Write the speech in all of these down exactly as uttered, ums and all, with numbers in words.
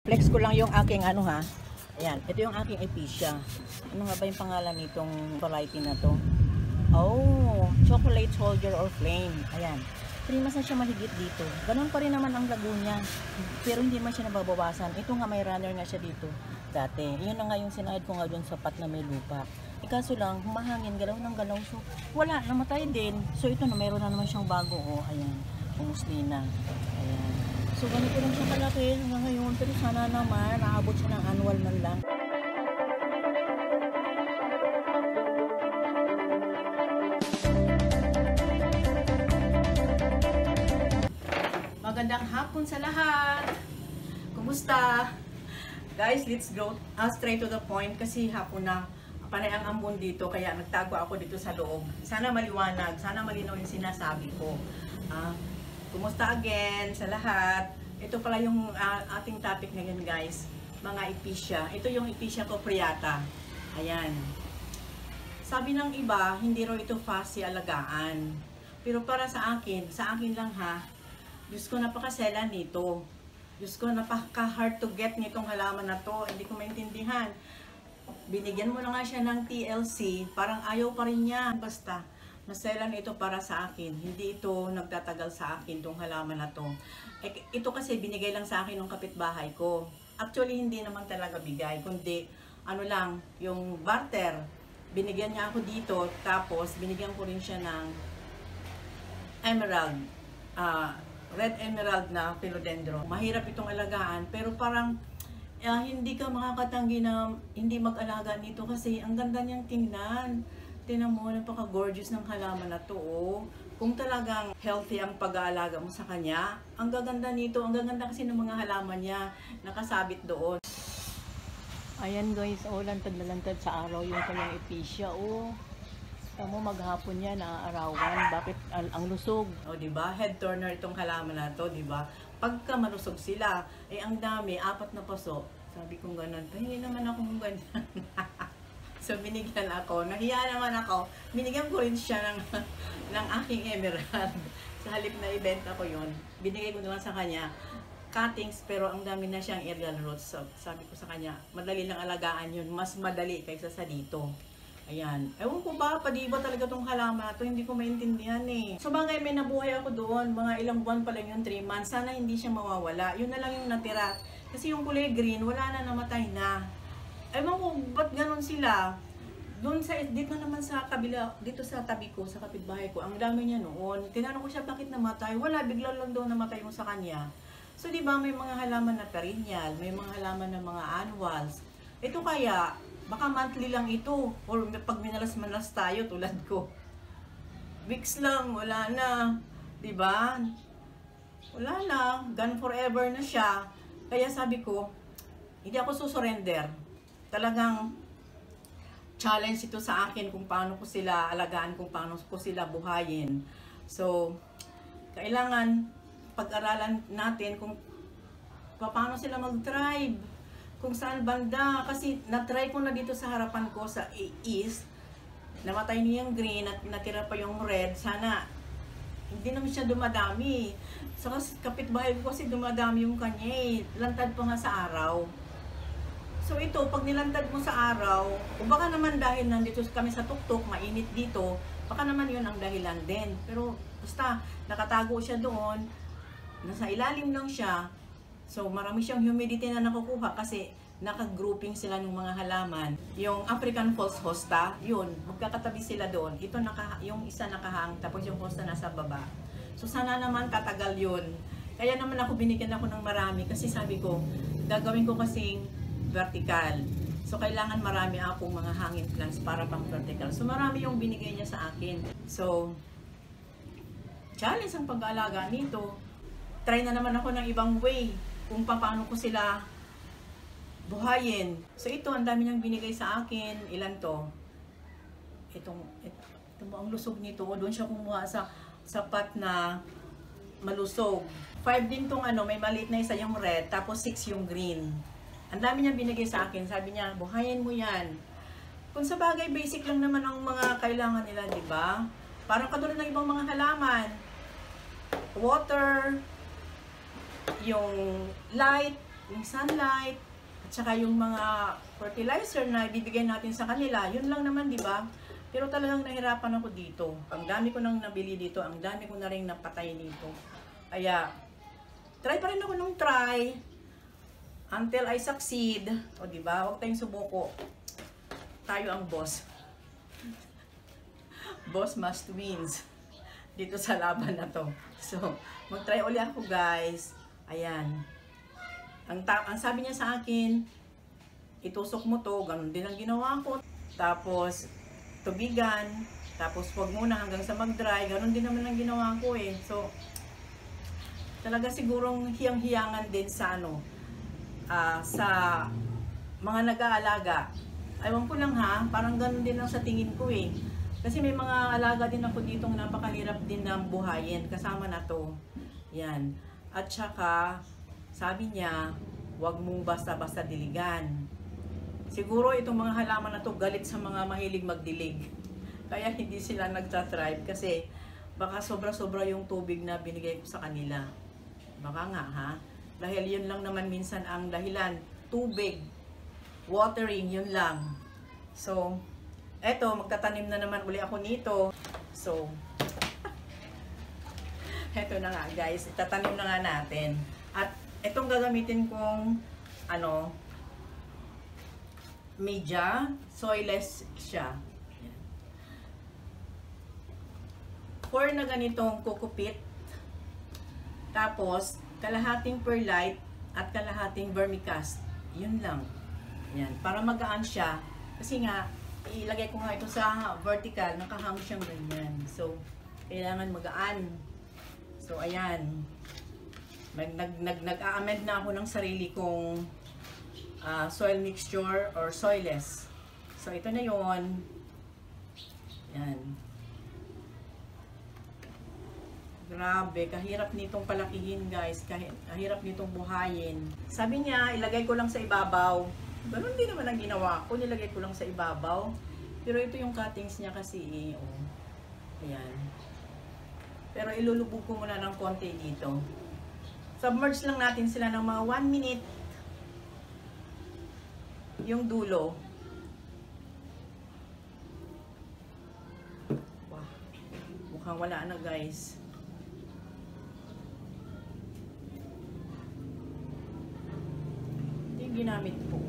Flex ko lang yung aking ano ha. Ayan, ito yung aking Episcia. Ano nga ba yung pangalan nitong variety na to? Oh, chocolate soldier or flame. Ayan. three months na siya mahigit dito. Ganun pa rin naman ang lago niya. Pero hindi man siya nababawasan. Ito nga may runner nga siya dito dati. Yun na nga yung sinahid ko nga doon sa pat na may lupa. E kaso lang, humahangin, galaw ng galaw. So, wala, namatay din. So, ito na, mayroon na naman siyang bago. Oh, ayan, umuslina. Ayan. So, ganito lang siya kalaki hanggang ngayon. Pero sana naman, naabot siya ng annual man lang. Magandang hapon sa lahat. Kumusta? Guys, let's go uh, straight to the point kasi hapon na. Panay ang ambon dito kaya nagtago ako dito sa loob. Sana maliwanag, sana malinaw yung sinasabi ko. Uh, kumusta again sa lahat? Ito pala yung uh, ating topic ngayon guys. Mga Episcia. Ito yung Episcia Cupreata. Ayan. Sabi ng iba, hindi raw ito fussy alagaan. Pero para sa akin, sa akin lang ha, Diyos ko napakasela nito. Diyos ko napaka-hard to get nitong halaman na to. Hindi ko maintindihan. Binigyan mo na nga siya ng T L C, parang ayaw pa rin niya. Basta, maselan ito para sa akin. Hindi ito nagtatagal sa akin itong halaman na to. Eh, ito kasi binigay lang sa akin ng kapitbahay ko. Actually, hindi naman talaga bigay, kundi ano lang, yung barter. Binigyan niya ako dito, tapos binigyan ko rin siya ng emerald. Uh, red emerald na philodendron. Mahirap itong alagaan, pero parang uh, hindi ka makakatanggi na hindi mag-alaga nito kasi ang ganda niyang tingnan. Tingnan mo, napaka-gorgeous ng halaman na to. Oh. Kung talagang healthy ang pag-aalaga mo sa kanya, ang gaganda nito, ang gaganda kasi ng mga halaman niya nakasabit doon. Ayan guys, oh, lantad na lantad sa araw yung kanyang Episcia. Oh. Tamo maghapon yan, naaarawan. Bakit al ang lusog? O, oh, diba? Head turner itong halaman na to, diba? Pagka malusog sila, eh ang dami, apat na paso. Sabi kong ganun, pahingi naman ako ng ganyan. So, binigyan ako. Nahiya naman ako. Binigyan ko rin siya ng, ng aking emerald. Sa halip na ibenta ko yun, binigay ko naman sa kanya cuttings, pero ang dami na siyang aerial roots. So, sabi ko sa kanya, madali lang alagaan yun. Mas madali kaysa sa dito. Ayan. Ewan ko ba, padiba talaga tong halaman na to, hindi ko maintindihan eh. So bagay, may nabuhay ako doon, mga ilang buwan pa lang yun, three months. Sana hindi siya mawawala. Yun na lang yung natira. Kasi yung kulay green, wala na, namatay na. Ewan ko, ba't ganun sila? Doon sa, dito naman sa kabila, dito sa tabi ko, sa kapitbahay ko, ang dami niya noon. Tinanong ko siya, bakit namatay? Wala, bigla lang daw namatay mo sa kanya. So di ba may mga halaman na perennial, may mga halaman na mga annuals. Ito kaya, baka monthly lang ito, or pag minalas-malas tayo tulad ko. Weeks lang, wala na. Diba? Wala na, gone forever na siya. Kaya sabi ko, hindi ako susurrender. Talagang challenge ito sa akin kung paano ko sila alagaan, kung paano ko sila buhayin. So, kailangan pag-aralan natin kung paano sila mag-thrive. Kung saan banda, kasi na-try ko na dito sa harapan ko sa east, namatay niya yung green at natira pa yung red. Sana hindi naman siya dumadami. Sa kapitbahay ko kasi dumadami yung kanya eh. Lantad pa nga sa araw. So ito, pag nilantad mo sa araw, o baka naman dahil nandito kami sa tuktok, mainit dito, baka naman yun ang dahilan din. Pero basta nakatago siya doon, nasa ilalim lang siya. So, marami siyang humidity na nakukuha kasi naka-grouping sila ng mga halaman. Yung African false hosta, yun, magkakatabi sila doon. Ito, naka, yung isa nakahang, tapos yung hosta nasa baba. So, sana naman tatagal yun. Kaya naman ako binigyan ako ng marami kasi sabi ko, gagawin ko kasing vertical. So, kailangan marami akong mga hanging plants para pang vertical. So, marami yung binigay niya sa akin. So, challenge ang pag-aalaga nito. Try na naman ako ng ibang way kung paano ko sila buhayin. So ito, ang dami niyang binigay sa akin. Ilan to? Itong, ito, ito ang lusog nito. Doon siya kumuha sa sapat na malusog. Five din tong ano, may maliit na isa yung red, tapos six yung green. Ang dami niyang binigay sa akin. Sabi niya, buhayin mo yan. Kung sa bagay, basic lang naman ang mga kailangan nila, di ba? Parang katulad ng ibang mga halaman. Water, yung light, yung sunlight, at saka yung mga fertilizer na ibibigay natin sa kanila, yun lang naman, di ba? Pero talagang nahirapan ako dito. Ang dami ko nang nabili dito, ang dami ko na rin napatay dito. Kaya, try pa rin ako nung try until I succeed. O di ba? Huwag tayong subuko. Tayo ang boss. Boss must wins dito sa laban na to. So, mag-try ulit ako, guys. Ayan. Ang, ang sabi niya sa akin, itusok mo to, ganun din ang ginawa ko. Tapos, tubigan, tapos wag muna hanggang sa mag-dry, ganun din naman ang ginawa ko eh. So, talaga sigurong hiyang-hiyangan din sa ano, uh, sa mga nag-aalaga. Ewan ko lang ha, parang ganun din lang sa tingin ko eh. Kasi may mga alaga din ako ditong napakahirap din ng buhayin, kasama na to. Yan. At saka, sabi niya, wag mong basta-basta diligan. Siguro itong mga halaman na to galit sa mga mahilig magdilig. Kaya hindi sila nagtatribe kasi baka sobra-sobra yung tubig na binigay ko sa kanila. Baka nga ha. Dahil yun lang naman minsan ang dahilan. Tubig. Watering, yun lang. So, eto, magtatanim na naman uli ako nito. So, eto na nga guys. Itatanim na nga natin. At itong gagamitin kong ano, media, soilless siya. Four na ganitong kukupit. Tapos, kalahating perlite at kalahating vermicast. Yun lang. Yan. Para magaan siya. Kasi nga, ilagay ko nga ito sa vertical. Nakahang siyang ganyan. So, kailangan magaan. So, ayan. Nag-a-amend na ako ng sarili kong uh, soil mixture or soilless. So, ito na yon. Yan. Grabe, kahirap nitong palakihin guys. Kahirap nitong buhayin. Sabi niya, ilagay ko lang sa ibabaw. Ganun din naman ang ginawa ko. Nilagay ko lang sa ibabaw. Pero ito yung cuttings niya kasi. Oh. Ayan. Pero ilulubog ko muna ng konti dito. Submerge lang natin sila ng mga one minute. Yung dulo. Wow. Mukhang wala na guys. Ito yung ginamit ko.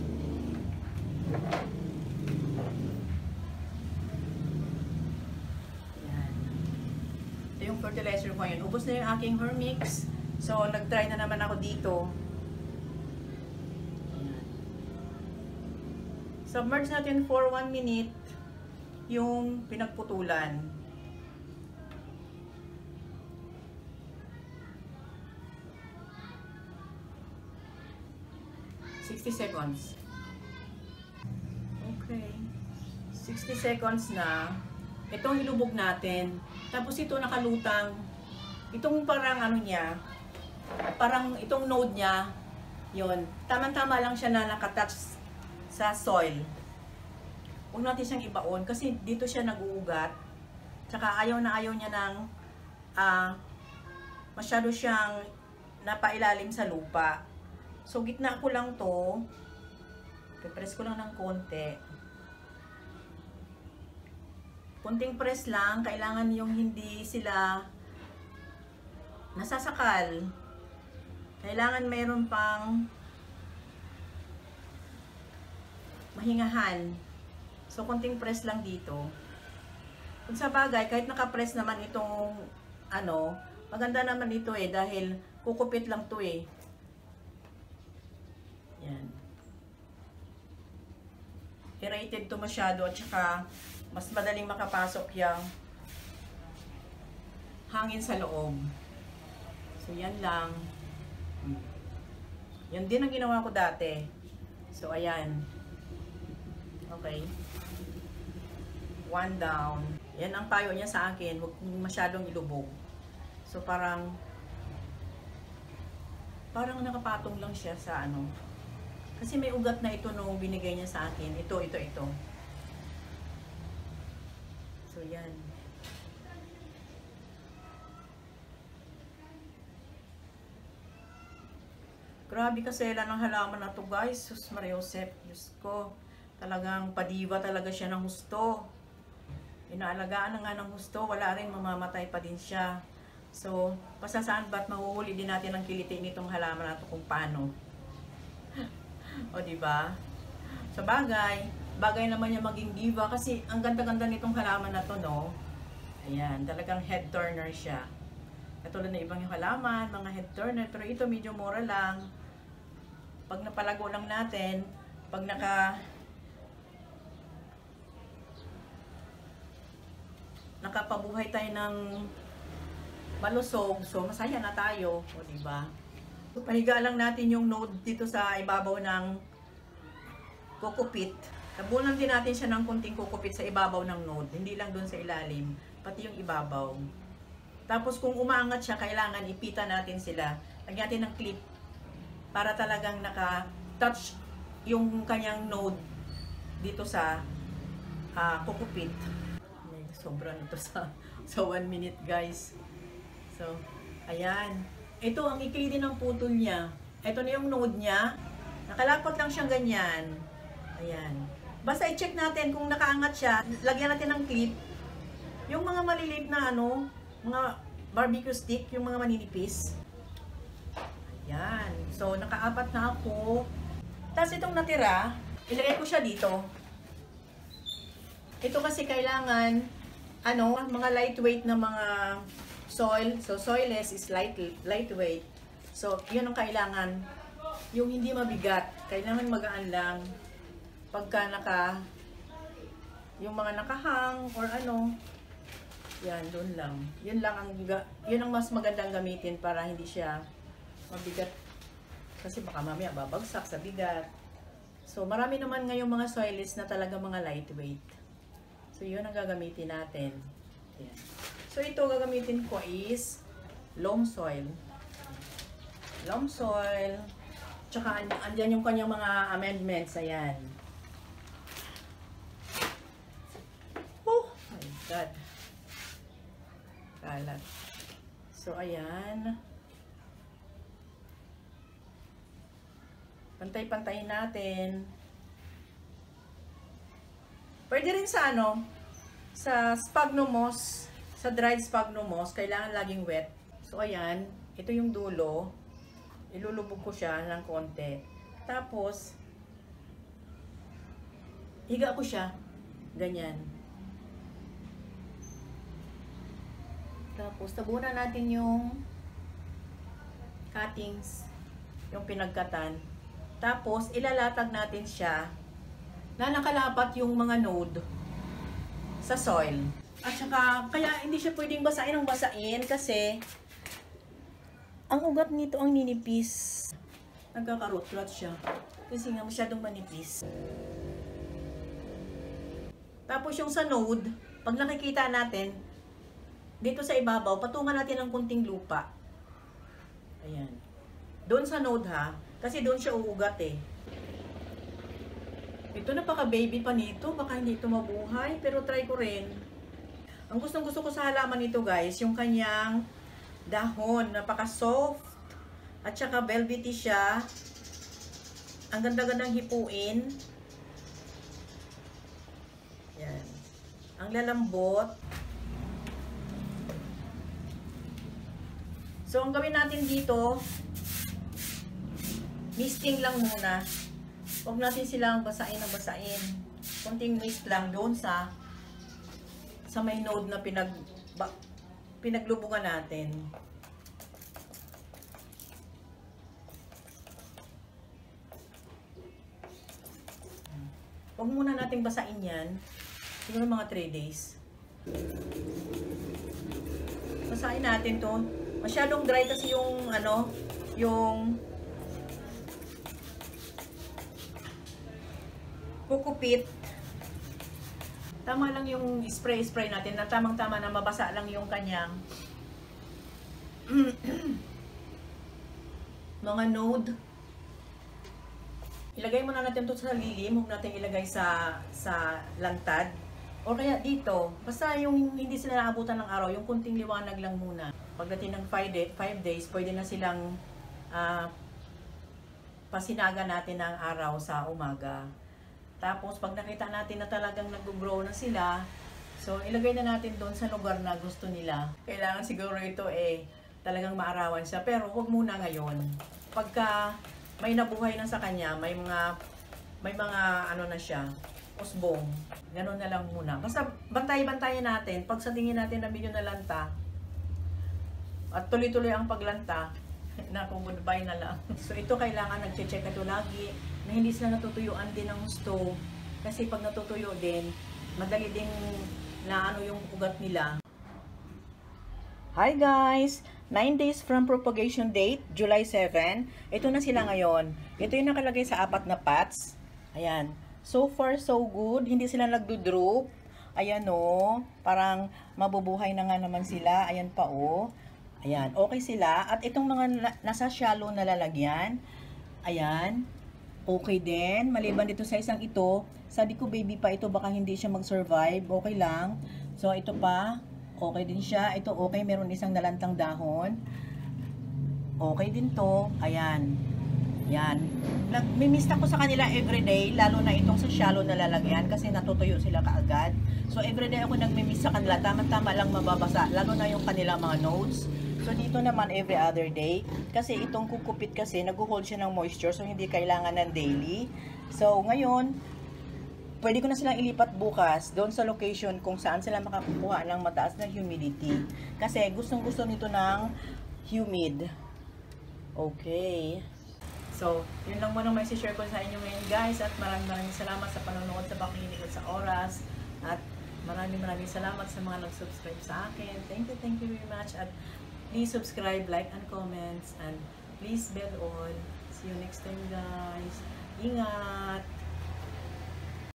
Yan. Ito yung fertilizer ko ngayon. Ubos na yung aking hermix. So, nag-try na naman ako dito. Ayan. Submerge natin for one minute yung pinagputulan. sixty seconds. Okay. sixty seconds na. Itong ilubog natin. Tapos ito nakalutang. Itong parang ano niya, parang itong node niya, yun, tamang-tama lang siya na nakatouch sa soil. Huwag natin siyang ibaon kasi dito siya nag-uugat. Tsaka ayaw na ayaw niya ng uh, masyado siyang napailalim sa lupa. So, gitna ko lang to. Press ko lang ng konti. Kunting press lang. Kailangan yung hindi sila nasasakal. Kailangan mayroon pang mahingahan. So, kunting press lang dito. Kung sa bagay, kahit nakapress naman itong ano, maganda naman ito eh, dahil kukupit lang to eh. Yan. Aerated to masyado at saka mas madaling makapasok yung hangin sa loob. So, yan lang. Yan din ang ginawa ko dati. So, ayan. Okay. One down. Yan ang payo niya sa akin. Huwag masyadong ilubog. So, parang parang nakapatong lang siya sa ano. Kasi may ugat na ito nung binigay niya sa akin. Ito, ito, ito. So, yan. Grabe kasela ng halaman na to guys. Sus Maria Josep, Diyos ko. Talagang padiva talaga siya ng husto. Inaalagaan na nga ng husto, wala rin, mamamatay pa din siya. So, pasasaan ba't mahuhuli din natin ang kiliti nitong halaman na to kung paano. O diba? Sa bagay, bagay naman niya maging diva kasi ang ganda-ganda nitong halaman na to, no? Ayan, talagang head turner siya. Katulad na ibang yung halaman, mga head turner, pero ito medyo mura lang. Pag napalago lang natin, pag naka nakapabuhay tayo ng malusog, so masaya na tayo, o diba? So, pahiga lang natin yung node dito sa ibabaw ng kukupit. Tabunan din natin siya ng kunting kukupit sa ibabaw ng node, hindi lang dun sa ilalim, pati yung ibabaw. Tapos kung umaangat siya, kailangan ipita natin sila. Lagyan natin ng clip para talagang naka-touch yung kanyang node dito sa uh, kukupit. Sobra na to sa, sa one minute guys. So, ayan. Ito ang ikli din ng putol niya. Ito na yung node niya. Nakalapot lang siyang ganyan. Ayan. Basta i-check natin kung nakaangat siya. Lagyan natin ng clip. Yung mga maliliit na ano, mga barbecue stick, yung mga maninipis. Ayan. So, nakaapat na ako. Tapos itong natira, ilagay ko siya dito. Ito kasi kailangan, ano, mga lightweight na mga soil. So, soilless is light, lightweight. So, yun ang kailangan. Yung hindi mabigat. Kailangan magaan lang. Pagka naka, yung mga nakahang or ano, yan, doon lang. Yun lang ang, yun ang mas magandang gamitin para hindi siya mabigat. Kasi baka mamaya babagsak sa bigat. So, marami naman ngayong mga soilless na talaga mga lightweight. So, yun ang gagamitin natin. Ayan. So, ito gagamitin ko is loam soil. Loam soil. Tsaka, andyan yung kanyang mga amendments. Ayan. Oh my God. Kalat. So, ayan. Pantay-pantayin natin. Pwede rin sa ano, sa sphagnum moss, sa dried sphagnum moss, kailangan laging wet. So, ayan, ito yung dulo. Ilulubog ko siya ng konti. Tapos, higa ko siya. Ganyan. Tapos, tabunan natin yung cuttings, yung pinagkatan. Tapos, ilalatag natin siya na nakalapat yung mga node sa soil. At saka, kaya hindi siya pwedeng basain ng basain kasi ang ugat nito ang ninipis. Nagkaka-root rot siya kasi nga masyadong manipis. Tapos yung sa node, pag nakikita natin, dito sa ibabaw, patungan natin ng kunting lupa. Ayan. Doon sa node ha, kasi doon siya uugat eh. Ito napaka-baby pa nito, baka hindi ito mabuhay, pero try ko rin. Ang gustong gusto ko sa halaman nito guys, yung kanyang dahon, napaka-soft, at saka velvety siya. Ang ganda-gandang hipuin. Yan. Ang lalambot. So, ang gawin natin dito, misting lang muna. Huwag natin silang basain na basain. Kunting mist lang doon sa sa may node na pinag ba, pinaglubungan natin. Huwag muna nating basain yan. Siguro mga three days. Basain natin to. Masyadong dry kasi yung ano, yung kukupit. Tama lang yung spray-spray natin na tamang-tama na mabasa lang yung kanyang mga node. Ilagay muna natin ito sa lilim, huwag natin ilagay sa sa lantad. O kaya dito, basta yung hindi sila naabutan ng araw, yung kunting liwanag lang muna. Pagdating ng five days, pwede na silang uh, pasinaga natin ng araw sa umaga. Tapos pag nakita natin na talagang nag-grow na sila, so ilagay na natin doon sa lugar na gusto nila. Kailangan siguro ito eh talagang maarawan siya, pero huwag muna ngayon. Pagka may nabuhay na sa kanya, may mga may mga ano na siya, usbong. Ganun na lang muna. Basta bantay-bantayan natin. Pag sa tingin natin na medyo nalanta, at tuloy-tuloy ang paglanta, naku, goodbye na lang. So ito kailangan nag-check ito lagi, na hindi sila natutuyuan din ng gusto. Kasi pag natutuyo din, madali din na ano yung ugat nila. Hi guys! nine days from propagation date, July seven. Ito na sila ngayon. Ito yung nakalagay sa apat na pots. Ayan. So far, so good. Hindi sila nagdo-droop. Ayan o. Parang mabubuhay na nga naman sila. Ayan pa o. Ayan. Okay sila. At itong mga na nasa shallow na lalagyan. Ayan. Okay din. Maliban dito sa isang ito. Sabi ko baby pa ito. Baka hindi siya mag-survive. Okay lang. So ito pa. Okay din siya. Ito okay. Meron isang nalantang dahon. Okay din to. Ayan. Yan. Nag-miss ako sa kanila everyday. Lalo na itong sa shallow na lalagyan. Kasi natutuyo sila kaagad. So everyday ako nag-miss sa kanila. Tama-tama lang mababasa. Lalo na yung kanilang mga notes. So dito naman every other day. Kasi itong kukupit kasi nag-hold siya ng moisture. So hindi kailangan ng daily. So ngayon, pwede ko na silang ilipat bukas doon sa location kung saan sila makakuha ng mataas na humidity. Kasi gustong gusto nito ng humid. Okay. So, yun lang muna may share ko sa inyo ngayon guys. At maraming maraming salamat sa panonood, sa pakikinig at sa oras. At maraming maraming salamat sa mga nag-subscribe sa akin. Thank you, thank you very much. At please subscribe, like, and comments. And please bell on. See you next time guys. Ingat!